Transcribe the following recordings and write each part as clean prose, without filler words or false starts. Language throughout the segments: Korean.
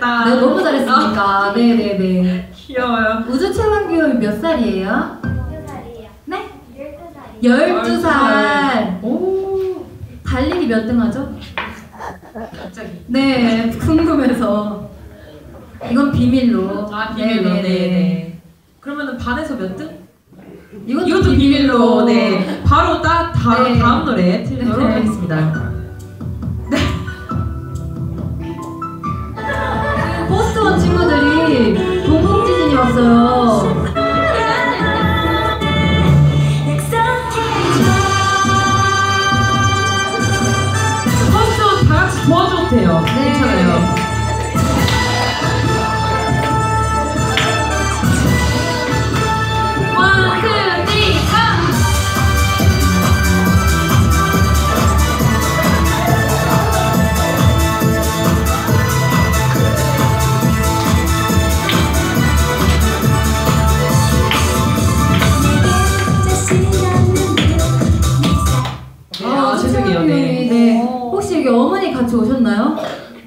잘했다. 네, 너무 잘했으니까. 네네네. 귀여워요. 우주 최강 귀염이 몇 살이에요? 12살이에요. 네? 12살이요. 12살. 오. 달리기 몇 등 하죠? 갑자기. 네, 궁금해서. 이건 비밀로. 아, 비밀로. 네네. 그러면은 반에서 몇 등? 이것도 비밀로. 네. 바로 네. 다음 노래 틀도록 네. 하겠습니다. 포스트원 친구들이 동공지진이 왔어요. 퍼스트 다 같이 도와줘도 돼요. 네. 괜찮아요. 원, 투, 쓰리, 고! 죄송해요. 네. 네. 혹시 여기 어머니 같이 오셨나요?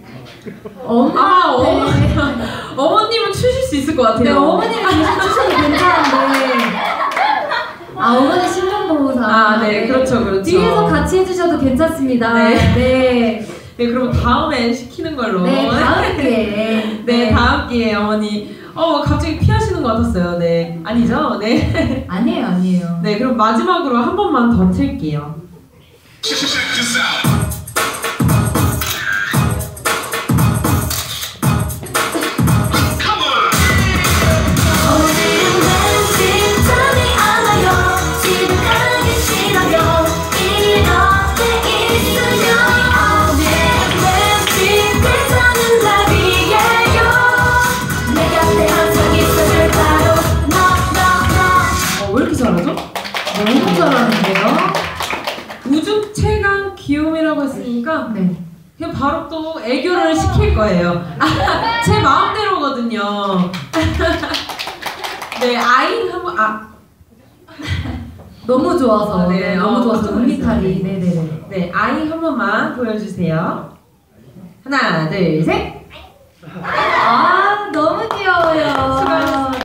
엄마한테. 어머님은 추실 수 있을 것 같아요. 네, 어머님이 대신 추셔도 괜찮은데. 아, 어머니 신변보호사. 아, 네, 그렇죠. 뒤에서 같이 해주셔도 괜찮습니다. 네. 네. 네, 그럼 다음에 시키는 걸로. 네, 다음 기회에. 네, 다음 기회에 어머니. 갑자기 피하시는 것 같았어요. 네. 아니죠? 네. 아니에요. 네, 그럼 마지막으로 한 번만 더 틀게요. 왜 이렇게 잘하죠? 너무 잘하는데요? 우주 최강 귀요미라고 했으니까 네. 그냥 바로 또 애교를 시킬 거예요. 제 마음대로거든요. 네, 아인 한번 너무 좋아서. 네, 너무 좋아서. 깜짝 음미탈이. 놀랐어요. 네네네. 네, 아인 한 번만 보여주세요. 하나, 둘, 셋.